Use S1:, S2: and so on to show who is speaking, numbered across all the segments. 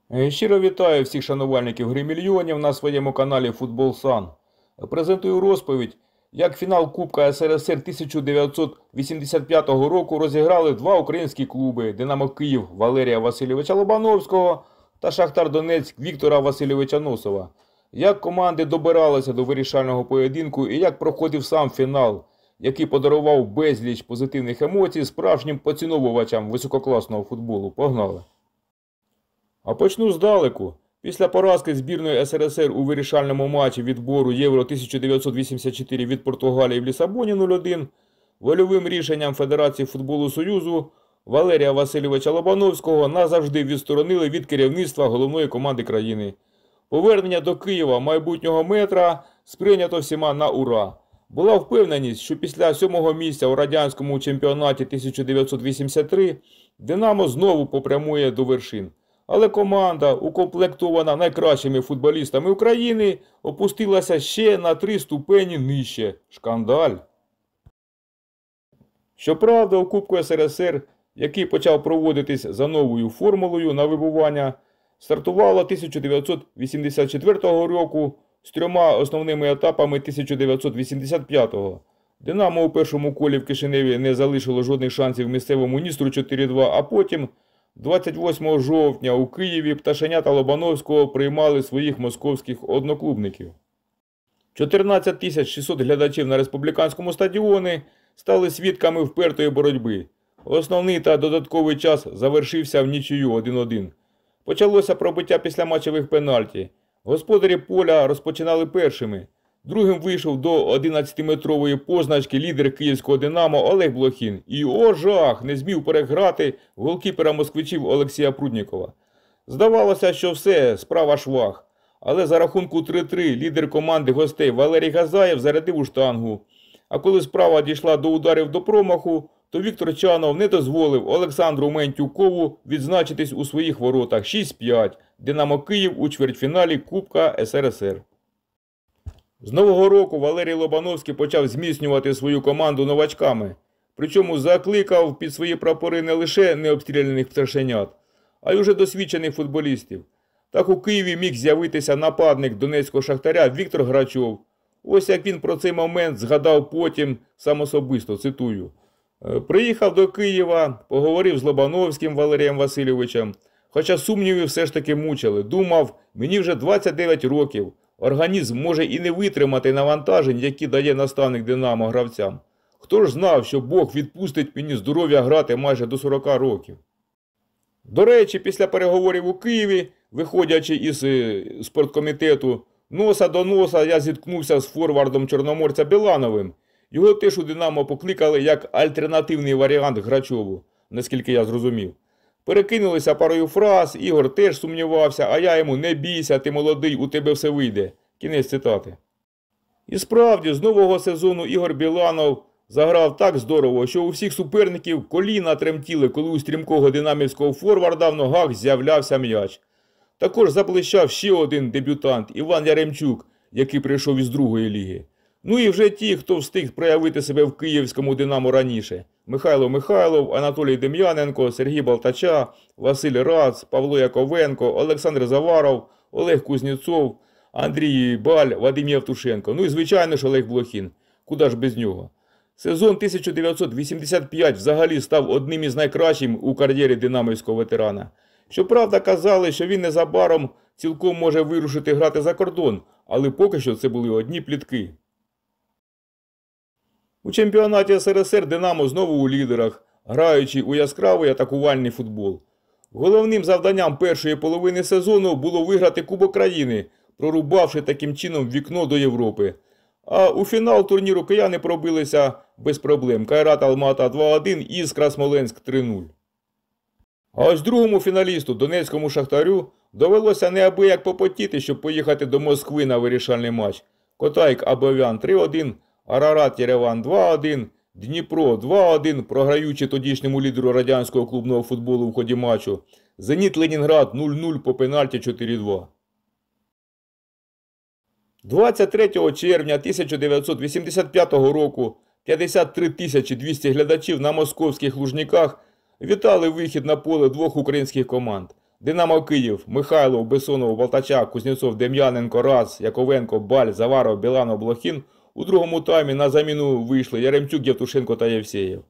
S1: Щиро вітаю всіх шанувальників Гри мільйонів на своєму каналі Футбол Сан. Презентую розповідь, як фінал Кубка СРСР 1985 року розіграли два українські клуби «Динамо Київ» Валерія Васильовича Лобановського та «Шахтар Донецьк» Віктора Васильовича Носова. Як команди добиралися до вирішального поєдинку і як проходив сам фінал, який подарував безліч позитивних емоцій справжнім поціновувачам висококласного футболу. Погнали! А почну здалеку. Після поразки збірної СРСР у вирішальному матчі відбору Євро 1984 від Португалії в Лісабоні 0-1, вольовим рішенням Федерації футболу Союзу Валерія Васильовича Лобановського назавжди відсторонили від керівництва головної команди країни. Повернення до Києва майбутнього метра сприйнято всіма на ура. Була впевненість, що після 7-го місця у радянському чемпіонаті 1983 «Динамо» знову попрямує до вершин. Але команда, укомплектована найкращими футболістами України, опустилася ще на 3 ступені нижче. Шкандаль. Щоправда, у Кубку СРСР, який почав проводитись за новою формулою на вибування, стартувало 1984 року з 3 основними етапами 1985-го. «Динамо» у першому колі в Кишиневі не залишило жодних шансів місцевому Ністру 4-2, а потім 28 жовтня у Києві пташенята Лобановського приймали своїх московських одноклубників. 14 600 глядачів на республіканському стадіоні стали свідками впертої боротьби. Основний та додатковий час завершився в нічию 1-1. Почалося пробиття післяматчевих пенальті. Господарі поля розпочинали першими. Другим вийшов до 11-метрової позначки лідер київського «Динамо» Олег Блохін. І, о жах, не змів переграти голкіпера москвичів Олексія Пруднікова. Здавалося, що все, справа швах. Але за рахунку 3-3 лідер команди гостей Валерій Газаєв зарядив у штангу. А коли справа дійшла до ударів до промаху, то Віктор Чанов не дозволив Олександру Ментюкову відзначитись у своїх воротах 6-5. «Динамо Київ» у чвертьфіналі Кубка СРСР. З нового року Валерій Лобановський почав зміцнювати свою команду новачками. Причому закликав під свої прапори не лише необстріляних пташенят, а й уже досвідчених футболістів. Так у Києві міг з'явитися нападник донецького «Шахтаря» Віктор Грачов. Ось як він про цей момент згадав потім сам особисто, цитую. «Приїхав до Києва, поговорив з Лобановським Валерієм Васильовичем, хоча сумніви все ж таки мучили. Думав, мені вже 29 років. Організм може і не витримати навантажень, які дає наставник «Динамо» гравцям. Хто ж знав, що Бог відпустить мені здоров'я грати майже до 40 років. До речі, після переговорів у Києві, виходячи із спорткомітету, носа до носа я зіткнувся з форвардом чорноморця Білановим. Його теж у «Динамо» покликали як альтернативний варіант Грачову, наскільки я зрозумів. Перекинулися парою фраз, Ігор теж сумнівався, а я йому: не бійся, ти молодий, у тебе все вийде. Кінець цитати. І справді, з нового сезону Ігор Біланов заграв так здорово, що у всіх суперників коліна тремтіли, коли у стрімкого динамівського форварда в ногах з'являвся м'яч. Також заблищав ще один дебютант Іван Яремчук, який прийшов із другої ліги. Ну і вже ті, хто встиг проявити себе в київському «Динамо» раніше. Михайло Михайлов, Анатолій Дем'яненко, Сергій Балтача, Василь Рац, Павло Яковенко, Олександр Заваров, Олег Кузнєцов, Андрій Баль, Вадим Євтушенко. Ну і звичайно ж Олег Блохін. Куди ж без нього? Сезон 1985 взагалі став одним із найкращих у кар'єрі динамівського ветерана. Щоправда, казали, що він незабаром цілком може вирушити грати за кордон, але поки що це були одні плітки. У чемпіонаті СРСР «Динамо» знову у лідерах, граючи у яскравий атакувальний футбол. Головним завданням першої половини сезону було виграти Кубок країни, прорубавши таким чином вікно до Європи. А у фінал турніру кияни пробилися без проблем. Кайрат Алмата 2-1, Іскра Смоленськ 3-0. А ось другому фіналісту, донецькому «Шахтарю», довелося неабияк попотіти, щоб поїхати до Москви на вирішальний матч. Котайк Абовян 3-1, Арарат Єреван 2-1, Дніпро 2-1, програючи тодішньому лідеру радянського клубного футболу в ході матчу. Зеніт Ленінград 0-0 по пенальті 4-2. 23 червня 1985 року 53 200 глядачів на московських Лужниках вітали вихід на поле двох українських команд. Динамо Київ, Михайлов, Бессонов, Болтачак, Кузнєцов, Дем'яненко, Раз, Яковенко, Баль, Заваров, Біланов, Блохін. У другому таймі на заміну вийшли Яремчук, Євтушенко та Євсеєв.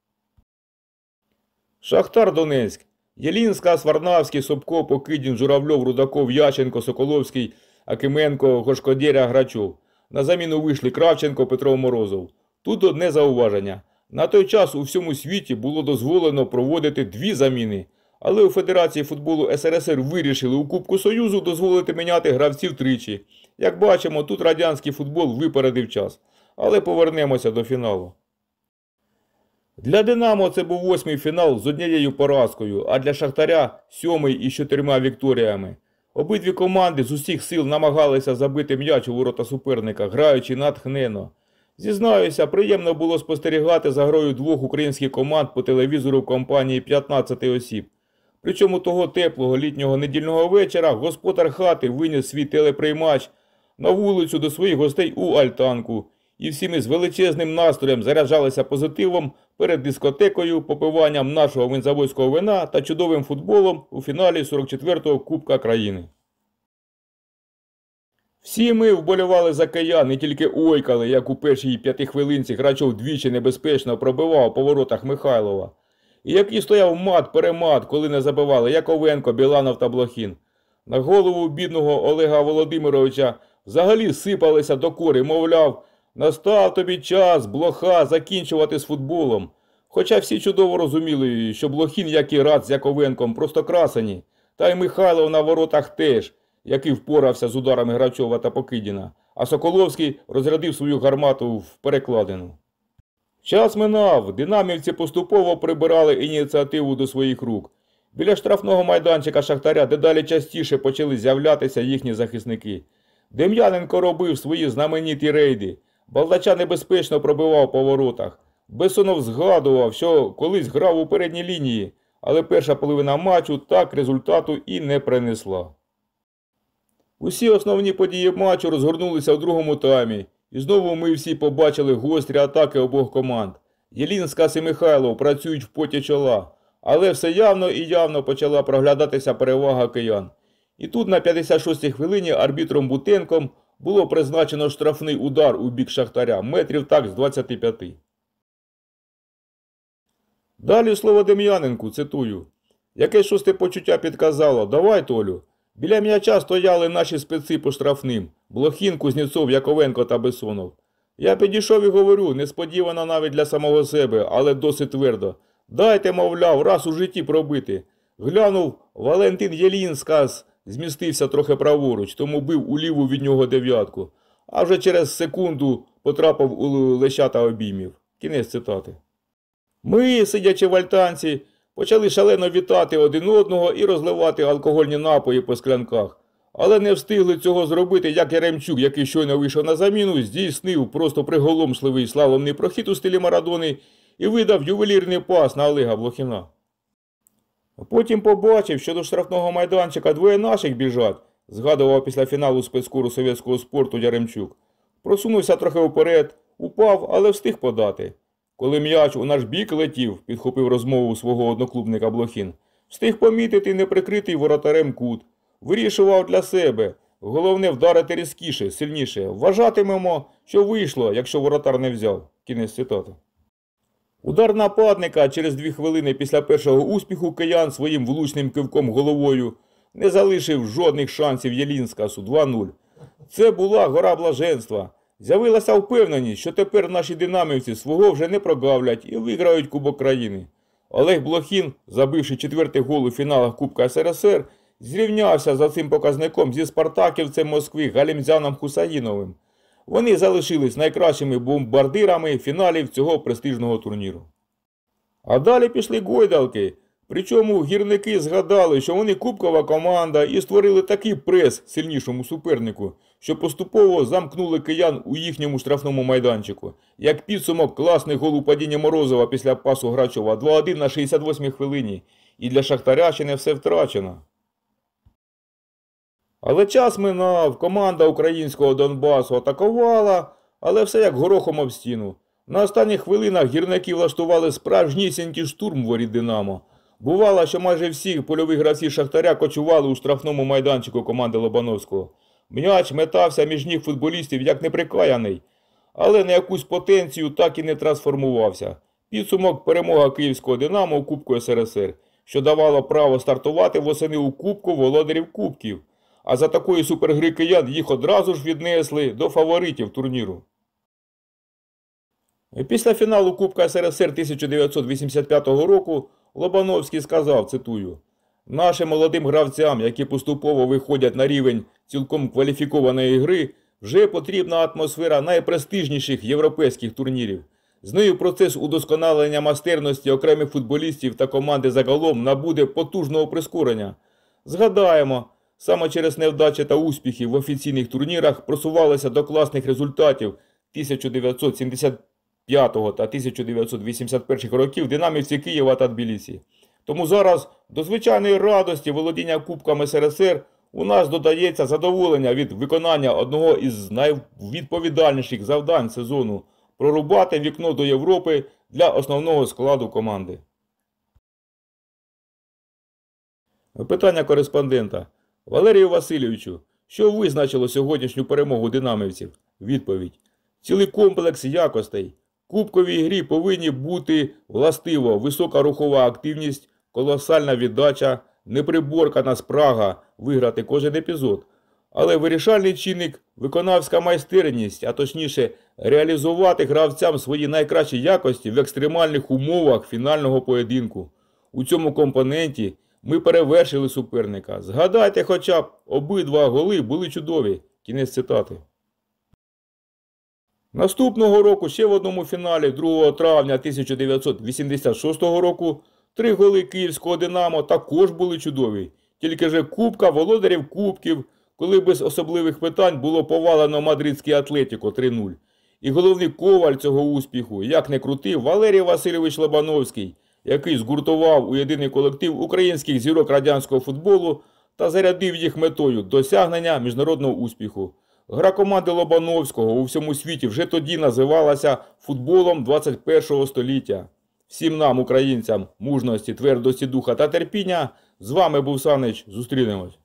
S1: Шахтар Донецьк. Єлінська, Сварнавський, Собко, Покидін, Журавльов, Рудаков, Ященко, Соколовський, Акименко, Гошкодєря, Грачов. На заміну вийшли Кравченко, Петров, Морозов. Тут одне зауваження. На той час у всьому світі було дозволено проводити 2 заміни. Але у Федерації футболу СРСР вирішили у Кубку Союзу дозволити міняти гравців тричі. Як бачимо, тут радянський футбол випередив час. Але повернемося до фіналу. Для «Динамо» це був 8-й фінал з однією поразкою, а для «Шахтаря» 7-й із 4 вікторіями. Обидві команди з усіх сил намагалися забити м'яч у ворота суперника, граючи натхненно. Зізнаюся, приємно було спостерігати за грою 2 українських команд по телевізору в компанії 15 осіб. Причому того теплого літнього недільного вечора господар хати виніс свій телеприймач на вулицю до своїх гостей у альтанку. І всі ми з величезним настроєм заряджалися позитивом перед дискотекою, попиванням нашого винзаводського вина та чудовим футболом у фіналі 44-го Кубка країни. Всі ми вболівали за киян і тільки ойкали, як у першій 5 хвилинці Грачов двічі небезпечно пробивав по воротах Михайлова. І який стояв мат-перемат, коли не забивали Яковенко, Біланов та Блохін. На голову бідного Олега Володимировича взагалі сипалися докори, мовляв, настав тобі час, Блоха, закінчувати з футболом. Хоча всі чудово розуміли, що Блохін, як і Рад з Яковенком, просто красені. Та й Михайлов на воротах теж, який впорався з ударами Грачова та Покидіна. А Соколовський розрядив свою гармату в перекладину. Час минав, динамівці поступово прибирали ініціативу до своїх рук. Біля штрафного майданчика Шахтаря дедалі частіше почали з'являтися їхні захисники. Дем'яненко робив свої знамениті рейди. Балдача небезпечно пробивав по воротах. Бессонов згадував, що колись грав у передній лінії, але перша половина матчу так результату і не принесла. Усі основні події матчу розгорнулися в другому таймі. І знову ми всі побачили гострі атаки обох команд. Єлінська і Михайлов працюють в поті чола. Але все явно і явно почала проглядатися перевага киян. І тут на 56-й хвилині арбітром Бутенком було призначено штрафний удар у бік Шахтаря, метрів так з 25. Далі слово Дем'яненку, цитую. Яке шосте почуття підказало: давай, Толю. Біля м'яча стояли наші спеці по штрафним – Блохін, Кузнєцов, Яковенко та Бессонов. Я підійшов і говорю, несподівано навіть для самого себе, але досить твердо. Дайте, мовляв, раз у житті пробити. Глянув, Валентин Єлінськас змістився трохи праворуч, тому бив у ліву від нього 9-ку. А вже через секунду потрапив у лещата обіймів. Кінець цитати. Ми, сидячи в альтанці, почали шалено вітати один одного і розливати алкогольні напої по склянках. Але не встигли цього зробити, як Яремчук, який щойно вийшов на заміну, здійснив просто приголомшливий слаломний прохід у стилі Марадони і видав ювелірний пас на Олега Блохіна. Потім побачив, що до штрафного майданчика 2 наших біжать, згадував після фіналу спецкуру совєтського спорту Яремчук. Просунувся трохи вперед, упав, але встиг подати. Коли м'яч у наш бік летів, підхопив розмову свого одноклубника Блохін, встиг помітити неприкритий воротарем кут. Вирішував для себе. Головне вдарити різкіше, сильніше. Вважатимемо, що вийшло, якщо воротар не взяв. Кінець цитати. Удар нападника через 2 хвилини після першого успіху киян своїм влучним кивком головою не залишив жодних шансів Єлінськасу 2-0. Це була гора блаженства. З'явилася впевненість, що тепер наші динамівці свого вже не прогавлять і виграють Кубок країни. Олег Блохін, забивши 4-й гол у фіналах Кубка СРСР, зрівнявся за цим показником зі спартаківцем Москви Галімзяном Хусаїновим. Вони залишились найкращими бомбардирами фіналів цього престижного турніру. А далі пішли гойдалки. Причому гірники згадали, що вони кубкова команда і створили такий прес сильнішому супернику, що поступово замкнули киян у їхньому штрафному майданчику. Як підсумок, класний гол у падіння Морозова після пасу Грачова 2-1 на 68-й хвилині. І для Шахтаря ще не все втрачено. Але час минав, команда українського Донбасу атакувала, але все як горохом об стіну. На останніх хвилинах гірники влаштували справжнісінький штурм в воріт «Динамо». Бувало, що майже всі польові гравці Шахтаря кочували у штрафному майданчику команди Лобановського. М'яч метався між ніг футболістів як неприкаяний, але на якусь потенцію так і не трансформувався. Підсумок – перемога київського «Динамо» у Кубку СРСР, що давало право стартувати восени у Кубку володарів Кубків. А за такої супергри киян їх одразу ж віднесли до фаворитів турніру. Після фіналу Кубка СРСР 1985 року Лобановський сказав, цитую, «Нашим молодим гравцям, які поступово виходять на рівень цілком кваліфікованої гри, вже потрібна атмосфера найпрестижніших європейських турнірів. З нею процес удосконалення майстерності окремих футболістів та команди загалом набуде потужного прискорення. Згадаємо, саме через невдачі та успіхи в офіційних турнірах просувалися до класних результатів 1975 та 1981 років динамівці Києва та Тбілісі. Тому зараз до звичайної радості володіння Кубком СРСР у нас додається задоволення від виконання одного із найвідповідальніших завдань сезону – прорубати вікно до Європи для основного складу команди». Питання кореспондента. Валерію Васильовичу, що визначило сьогоднішню перемогу динамівців? Відповідь. Цілий комплекс якостей. Кубковій грі повинні бути властиво висока рухова активність, колосальна віддача, неприборкана спрага виграти кожен епізод. Але вирішальний чинник – виконавська майстерність, а точніше реалізувати гравцям свої найкращі якості в екстремальних умовах фінального поєдинку. У цьому компоненті ми перевершили суперника. Згадайте хоча б, обидва голи були чудові. Кінець цитати. Наступного року ще в одному фіналі 2 травня 1986 року 3 голи київського «Динамо» також були чудові. Тільки вже Кубка володарів Кубків, коли без особливих питань було повалено мадридський «Атлетіко» 3-0. І головний коваль цього успіху, як не крути, Валерій Васильович Лобановський, який згуртував у єдиний колектив українських зірок радянського футболу та зарядив їх метою досягнення міжнародного успіху. Гра команди Лобановського у всьому світі вже тоді називалася футболом 21-го століття. Всім нам, українцям, мужності, твердості духа та терпіння. З вами був Санич. Зустрінемось.